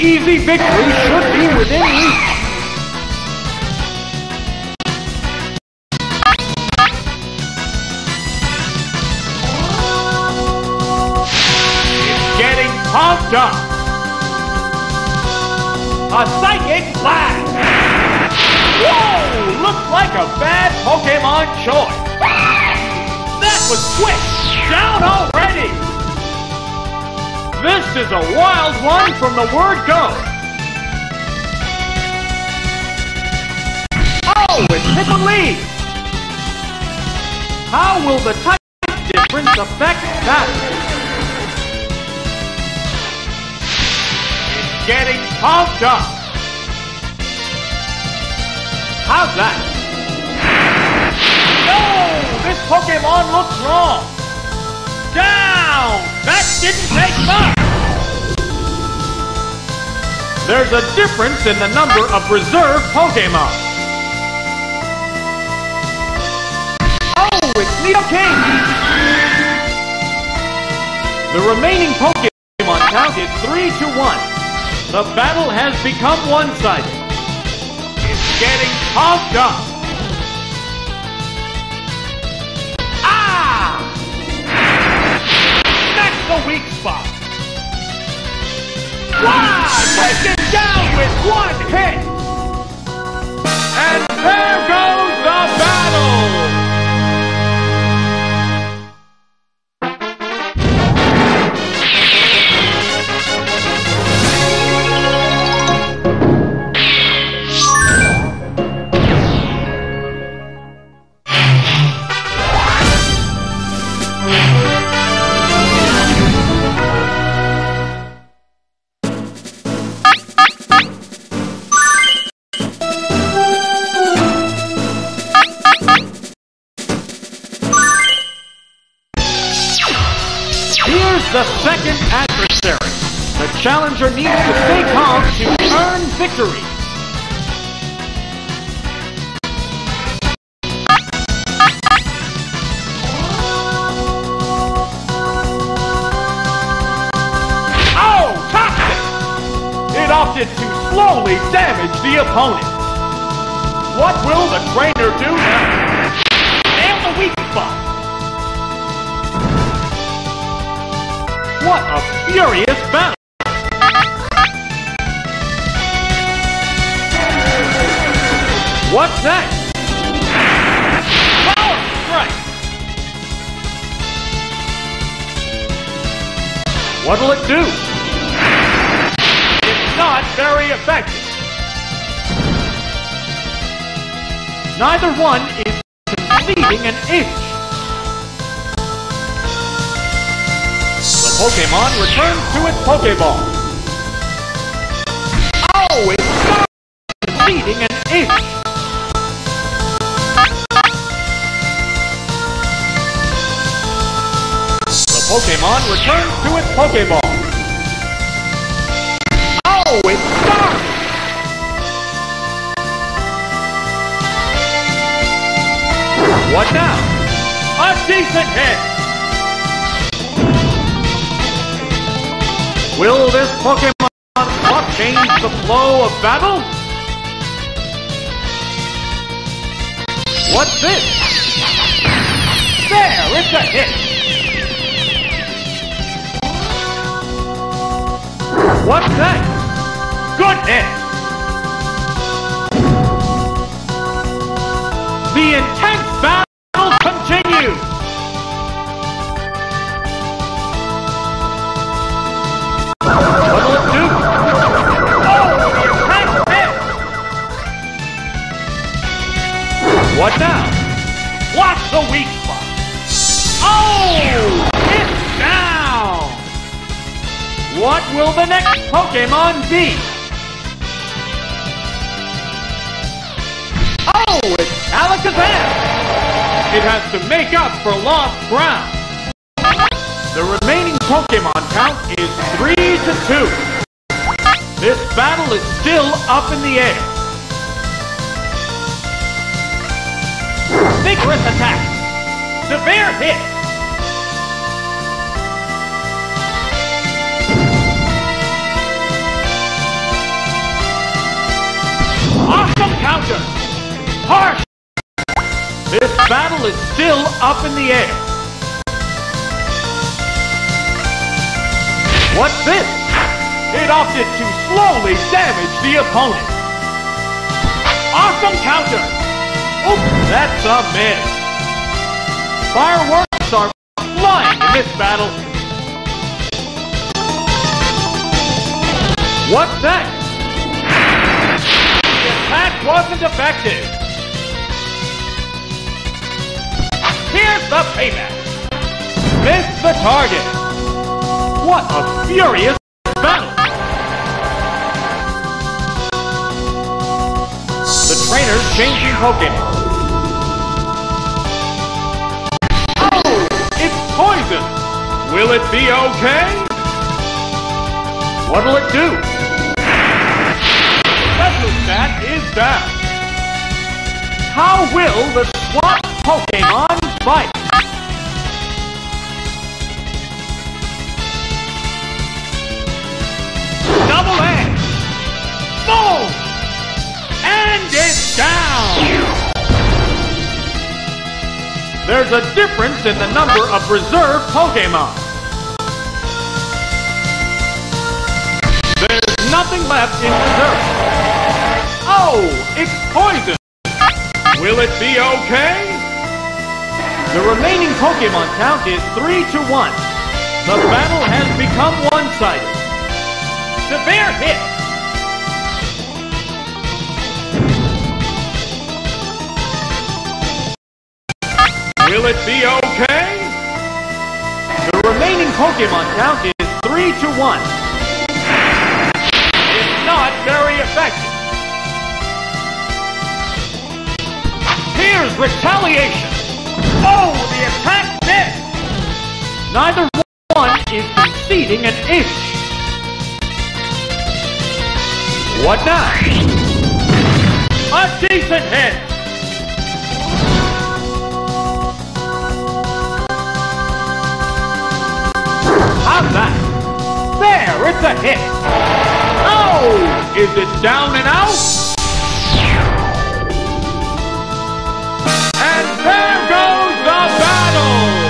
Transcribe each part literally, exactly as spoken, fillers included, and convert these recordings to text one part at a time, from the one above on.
easy victory should be within reach. It's getting pumped up. A psychic blast! Whoa! Looks like a bad Pokemon choice. That was quick! Down already! This is a wild one from the word go. Oh, it's hit the lead! How will the type difference affect that? It's getting pumped up. How's that? No! This Pokemon looks wrong! Down! That didn't take much! There's a difference in the number of reserve Pokemon. Oh, it's Nidoking! The remaining Pokemon count is three to one. The battle has become one-sided. It's getting pumped up. Ah! That's the weak spot. Wow! Taken down with one hit. And there goes the battle. The second adversary. The challenger needs to stay calm to earn victory. Oh, toxic! It opted to slowly damage the opponent. What will the trainer do now? Nail the weak spot. What a furious battle! What's next? Power strike! What'll it do? It's not very effective. Neither one is conceding an inch. Pokemon returns to its Pokeball. Oh, it's not conceding an inch. The Pokemon returns to its Pokeball. Oh, it's starved. What now? A decent hit. Will this Pokemon swap change the flow of battle? What's this? There, it's a hit! What's next? Good hit! The intense battle continues! What'll it do? Oh, the attack missed! What now? Watch the weak spot! Oh! It's down! What will the next Pokemon be? Oh, it's Alakazam! It has to make up for lost ground. The remaining Pokemon count is three to two. This battle is still up in the air. Vigorous attack. Severe hit. battle is still up in the air. What's this? It opted to slowly damage the opponent. Awesome counter! Oops, that's a miss. Fireworks are flying in this battle. What's next? The attack wasn't effective. Here's the payback. Missed the target. What a furious battle. The trainer's changing Pokemon. Oh, it's poison. Will it be okay? What'll it do? Special stat is down. How will the swap Pokemon fight? Double edge! Boom! And it's down! There's a difference in the number of reserve Pokemon. There's nothing left in reserve. Oh, it's poison! Will it be okay? The remaining Pokemon count is three to one. The battle has become one-sided. Severe hit! Will it be okay? The remaining Pokemon count is three to one. It's not very effective. Here's retaliation! Oh, the attack missed! Neither one is conceding an inch. What now? A decent hit! How's that? There, it's a hit! Oh! Is it down and out? And there goes the battle!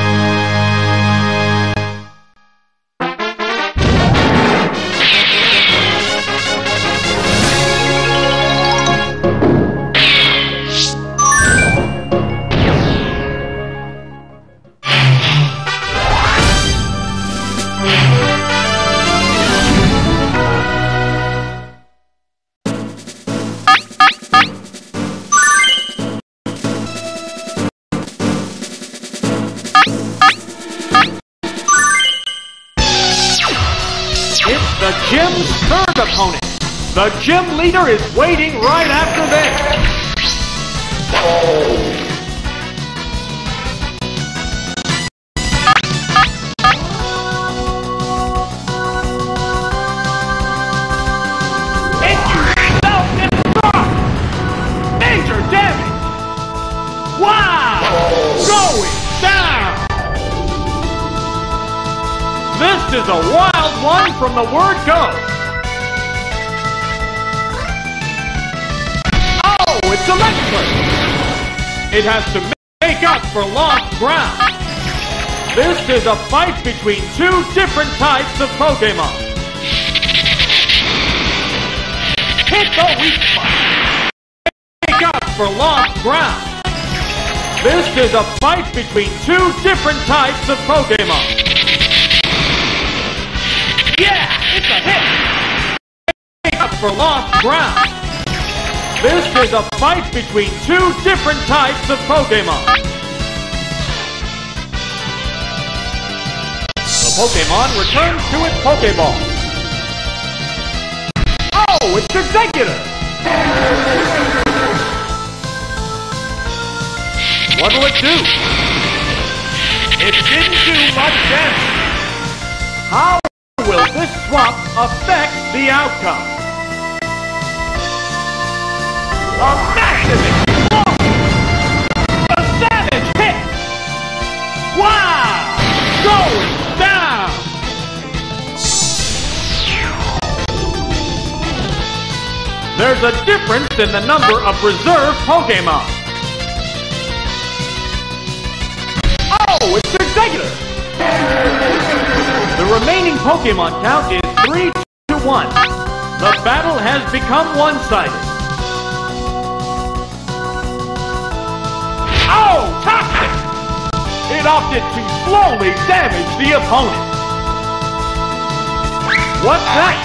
The gym's third opponent. The gym leader is waiting right after this. It's self-destruct! Major damage! Wow! Going down! This is a wild one from the word go. Oh, it's electric. It has to make up for lost ground. This is a fight between two different types of Pokemon. Hit the weak spot. Make up for lost ground. This is a fight between two different types of Pokemon. Yeah, it's a hit! Make up for lost ground. This is a fight between two different types of Pokemon. The Pokemon returns to its Pokeball. Oh, it's Executor! What'll it do? It didn't do much damage. How will this swap affect the outcome? A massive explosion! A savage hit! Wow! Going down! There's a difference in the number of reserve Pokemon. Oh, it's Executor! The remaining Pokemon count is three to one. The battle has become one-sided. Oh, Toxic! It opted to slowly damage the opponent. What's that?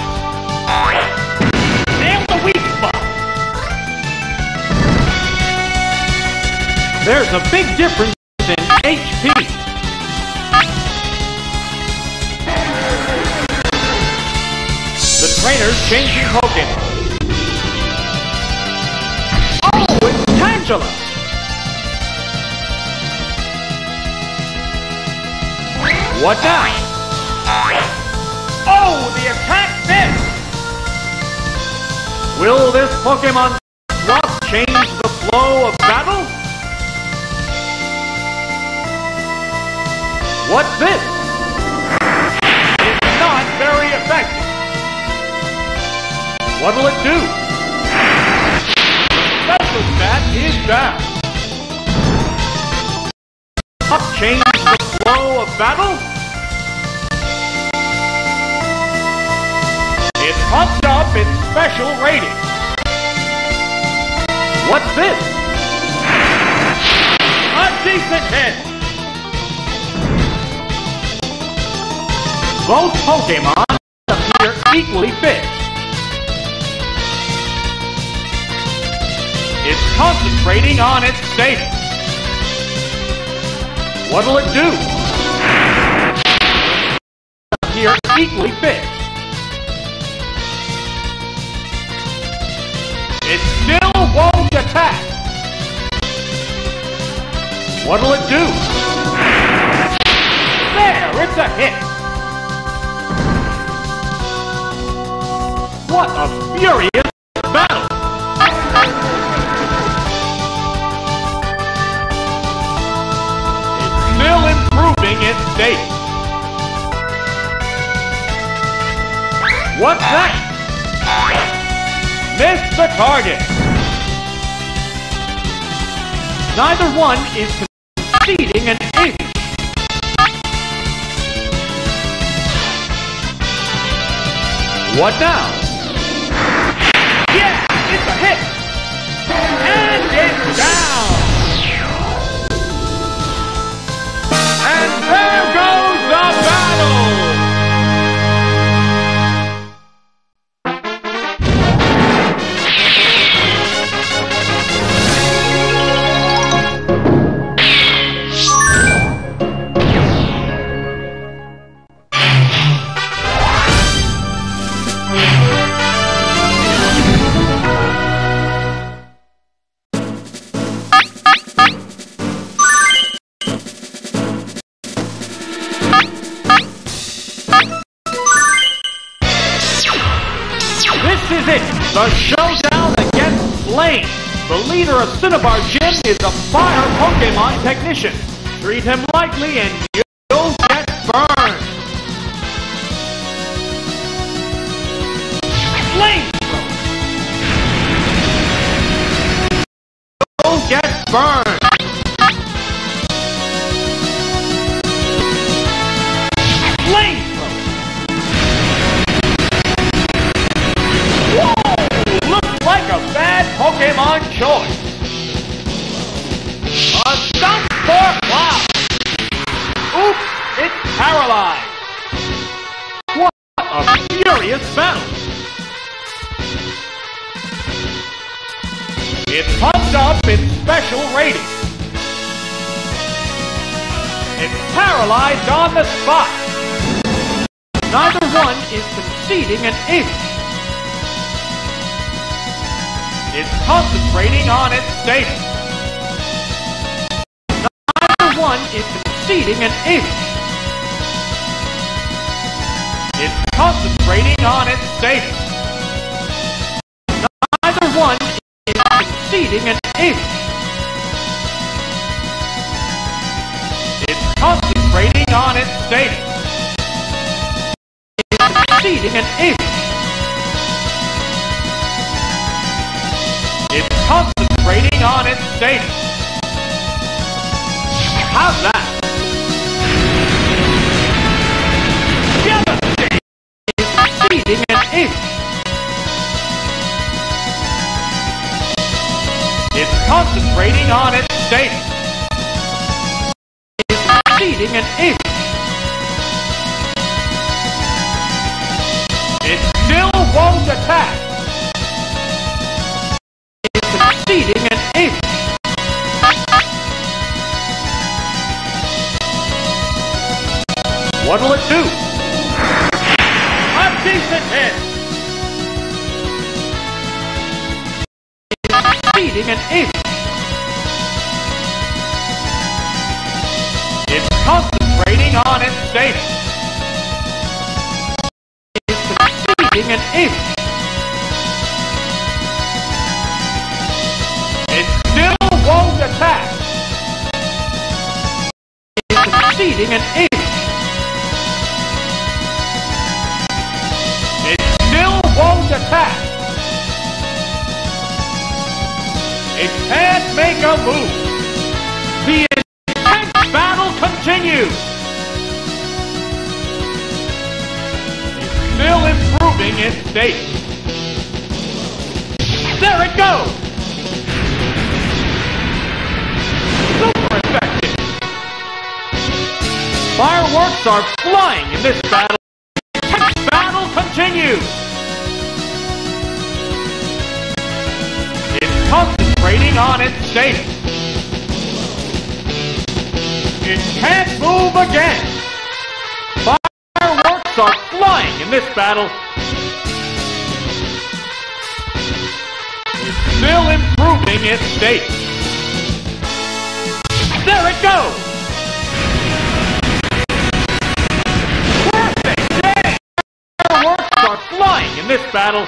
Nail the weak spot. There's a big difference in H P. The trainer's changing Pokemon. Oh, it's Tangela! What now? Oh, the attack missed! Will this Pokemon swap change the flow of battle? What's this? It's not very effective. What'll it do? The special stat is down. Up change the flow of battle? It pumped up its special rating. What's this? A decent hit! Both Pokemon appear equally fit. It's concentrating on its status. What'll it do? Appear equally fit. It still won't attack. What'll it do? There, it's a hit. What a furious battle! It's still improving its state. What's that? Missed the target. Neither one is conceding an inch. What now? Yeah, it's a hit! And it's down! And there goes the battle! The showdown against Flame! The leader of Cinnabar Gym is a fire Pokemon technician. Treat him lightly and you'll get burned! Flame! You'll get burned! Flame! Like a bad Pokemon choice. A stump for Cloud. Oops, it's paralyzed. What a furious battle. It pumped up its special rating. It's paralyzed on the spot. Neither one is conceding an inch. It's concentrating on its status. Neither one is conceding an inch. It's concentrating on its status. Neither one is conceding an inch. It's concentrating on its status. It's conceding an inch. It's concentrating on its status. How's that? concentrating on its status. It's exceeding an inch. It still won't attack. It's exceeding an inch. What'll it do? A decent hit. It's exceeding an inch. It's concentrating on its status. It's exceeding an inch. It still won't attack. It's exceeding an inch. Won't attack. It can't make a move. The intense battle continues. It's still improving its state. There it goes. Super effective. Fireworks are flying in this battle. The intense battle continues. Concentrating on its status. It can't move again. Fireworks are flying in this battle. It's still improving its status. There it goes. Perfect day. Fireworks are flying in this battle.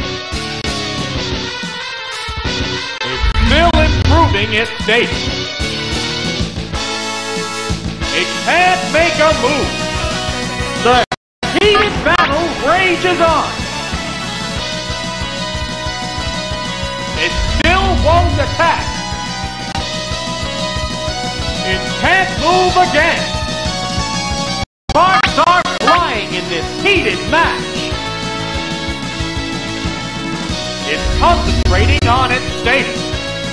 Still improving its status. It can't make a move. The heated battle rages on. It still won't attack. It can't move again. Sparks are flying in this heated match. It's concentrating on its status.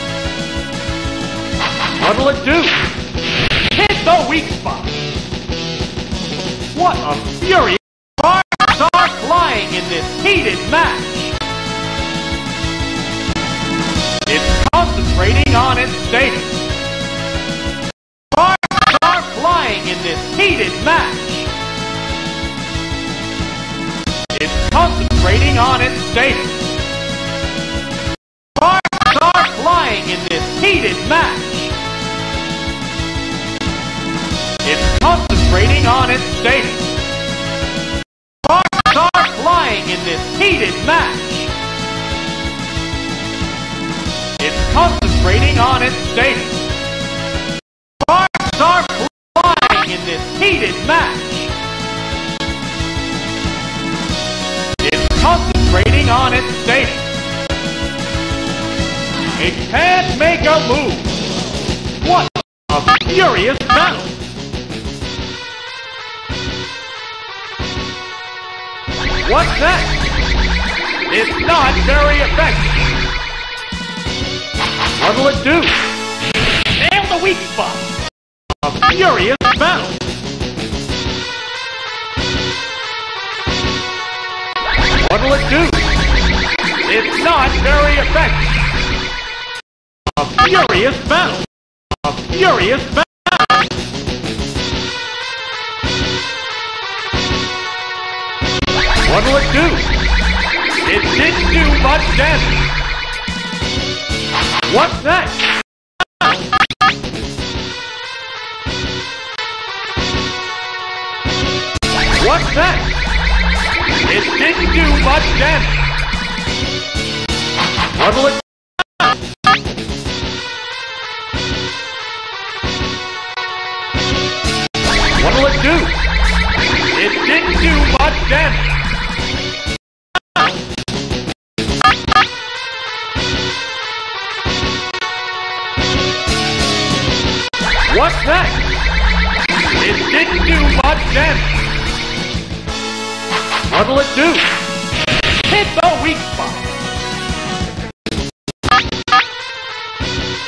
What'll it do? Hit the weak spot. What a fury! Sparks are flying in this heated match. It's concentrating on its status. Sparks are flying in this heated match. It's concentrating on its status. Sparks are flying in this heated match. It's concentrating on its status. Sparks are flying in this heated match. It's concentrating on its status. Sparks are flying in this heated match. It's concentrating on its status. It can't make a move. What a furious battle! What's that? It's not very effective. What'll it do? Nail the weak spot. A furious battle. What'll it do? It's not very effective. A furious battle. A furious battle. What'll it do? It didn't do much damage. What's that? What's that? It didn't do much damage. What'll it do? What'll it do? It didn't do much damage. What's that? It didn't do much damage. What'll it do? Hit the weak spot.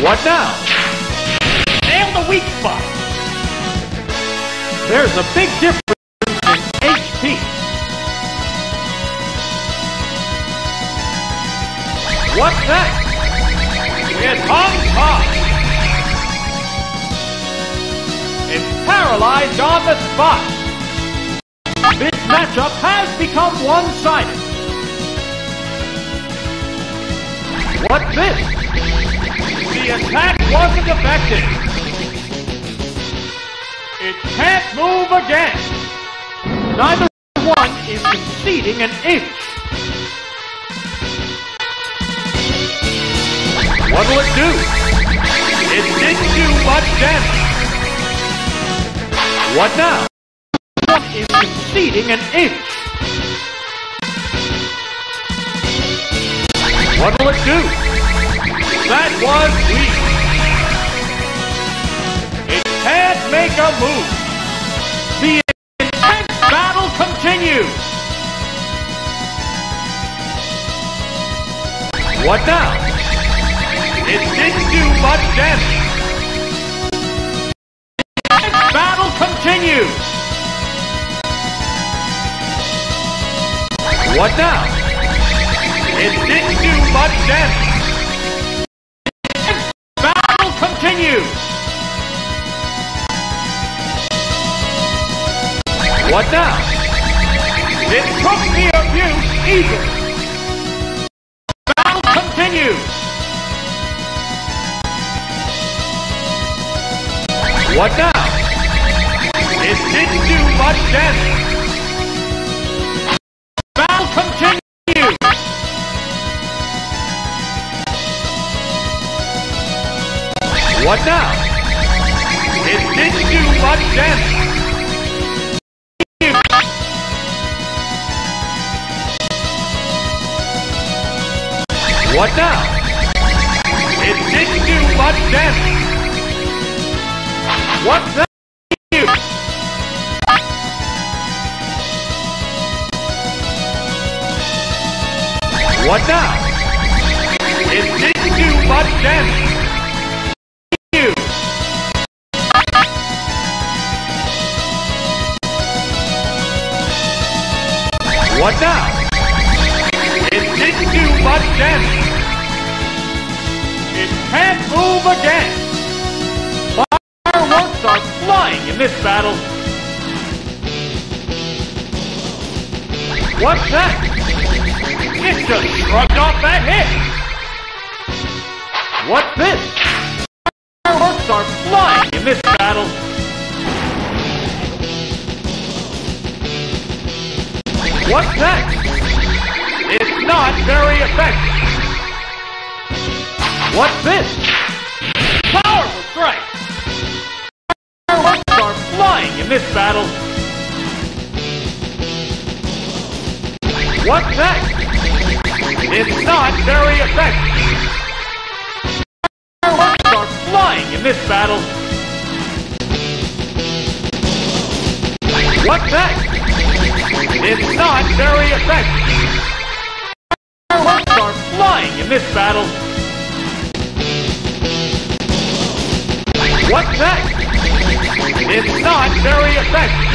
What now? Nail the weak spot. There's a big difference in H P. What's that? It's hung high. It's paralyzed on the spot. This matchup has become one-sided. What's this? The attack wasn't effective. It can't move again. Neither one is conceding an inch. What'll it do? It didn't do much damage. What now? One is conceding an inch. What'll it do? That was weak. It can't make a move. The intense battle continues. What now? It didn't do much damage. The intense battle continues. What now? It didn't do much damage. The battle continues. What now? It took the abuse easily. Battle continues. What now? It didn't do much damage. Battle continues. What now? It didn't do much damage. What now? It didn't do much damage. What's that? What now? It didn't do much damage. What now? It didn't do much damage. It can't move again. Fireworks are flying in this battle. What's that? It just shrugged off that hit. What's this? Fireworks are flying in this battle. What's that? It's not very effective. What's this? Powerful strike. Fireworks are flying in this battle. What's that? It's not very effective. Fireworks are flying in this battle. What's that? It's not very effective. Fireworks are flying in this battle. What's that? It's not very effective.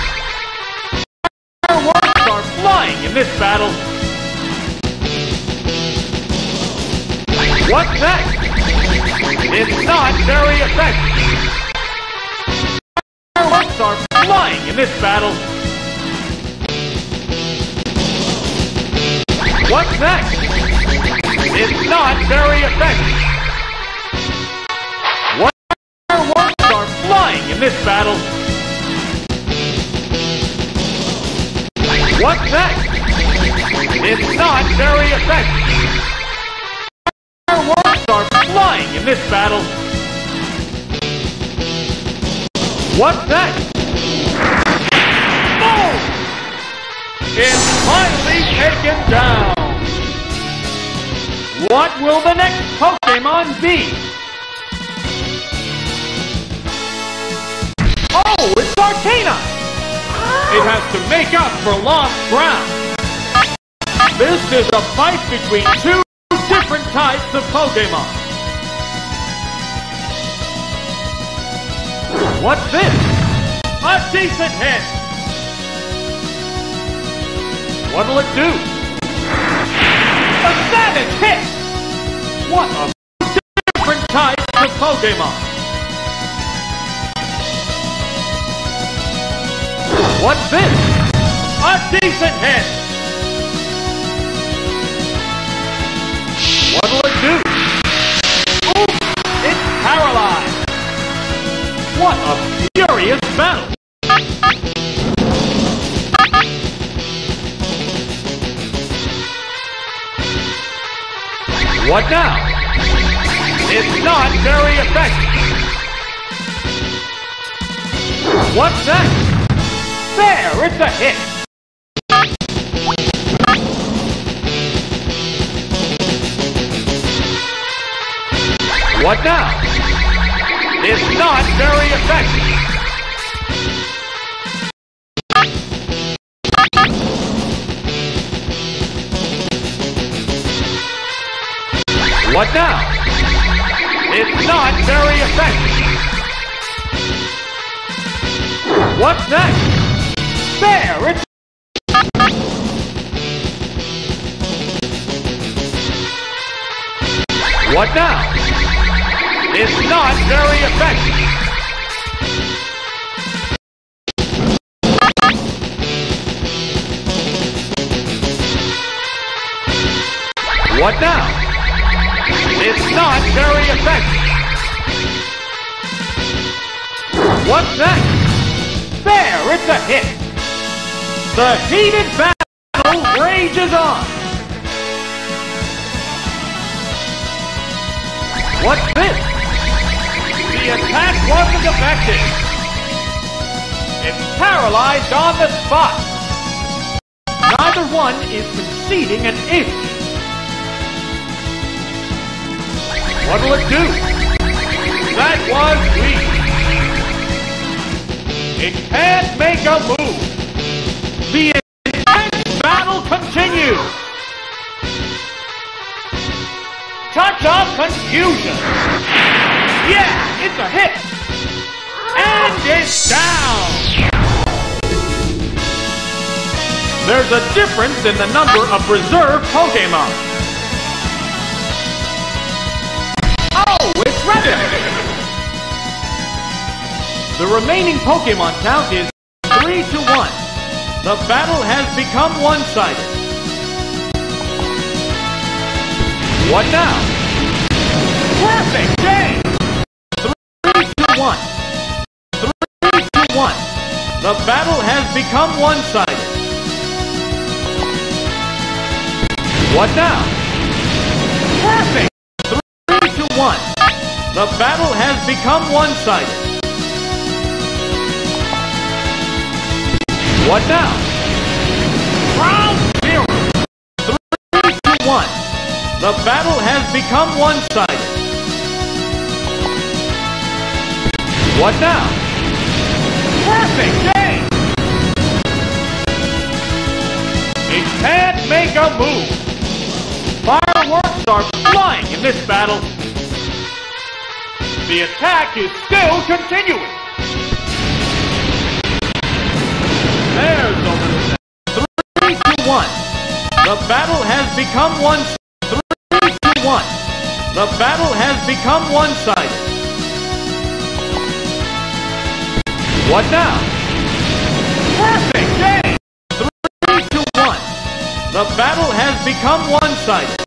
Fireworks are flying in this battle. What's that? It's not very effective. Fireworks are flying in this battle. What's that? It's not very effective. What fireworks are flying in this battle? What's that? It's not very effective. Fireworks are flying in this battle. What's that? Boom! It's finally taken down. What will the next Pokemon be? Oh, it's Arcana! It has to make up for lost ground. This is a fight between two different types of Pokemon. What's this? A decent hit! What'll it do? A savage hit! What a different type of Pokemon! What's this? A decent hit! What'll it do? Ooh, it's paralyzed! What a furious battle! What now? It's not very effective. What's that? There, it's a hit. What now? It's not very effective. What now? It's not very effective. What's next? There, it's... What now? It's not very effective. What now? It's not very effective. What's next? There, it's a hit. The heated battle rages on. What's this? The attack wasn't effective. It's paralyzed on the spot. Neither one is conceding an inch. What'll it do? That was weak. It can't make a move. The intense battle continues. Touch of confusion. Yeah, it's a hit. And it's down. There's a difference in the number of reserve Pokemon. Oh, it's ready! The remaining Pokemon count is three to one. The battle has become one-sided. What now? Perfect game! Three to one. Three to one. The battle has become one-sided. What now? Perfect! Three to one. The battle has become one-sided. What now? Round zero. Three to one. The battle has become one-sided. What now? Perfect game! It can't make a move. Fireworks are flying in this battle. The attack is still continuing. There's the little three to one. The battle has become one. Three to one. The battle has become one-sided. What now? Perfect game. Three to one. The battle has become one-sided.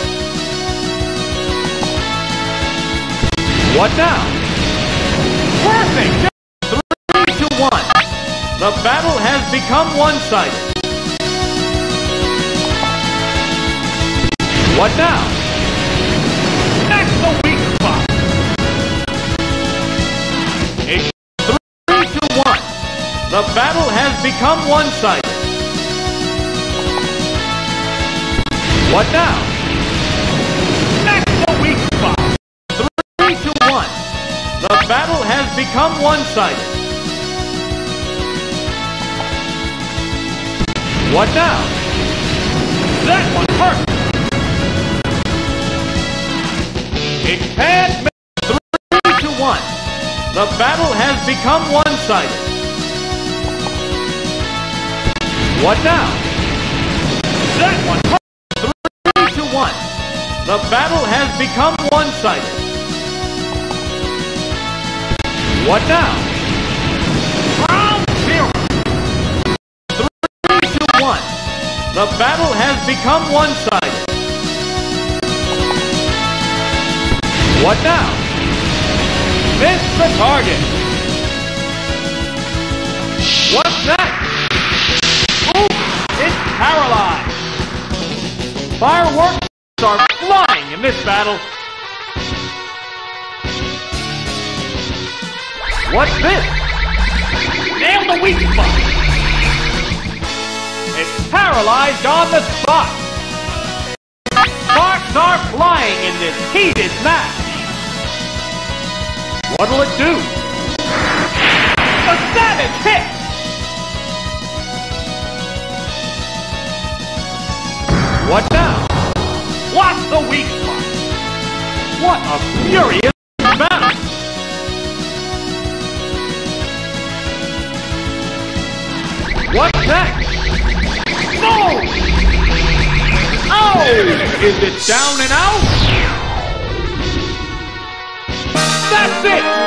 What now? Perfect game. Three to one. The battle has become one-sided. What now? That's the weak spot. It's three to one. The battle has become one-sided. What now? That's the weak spot. Three to one. The battle has become one-sided. What now? That one hurt. It can't make three to one. The battle has become one-sided. What now? That one hurt. Three to one. The battle has become one-sided. What now? Round zero. Three to one. The battle has become one-sided. What now? Miss the target. What's next? Ooh, it's paralyzed. Fireworks are flying in this battle. What's this? Nail the weak spot. It's paralyzed on the spot. Sparks are flying in this heated match. What'll it do? A savage hit! What now? What's the weak spot? What a furious battle! What's next? No! Oh! Is it down and out? That's it!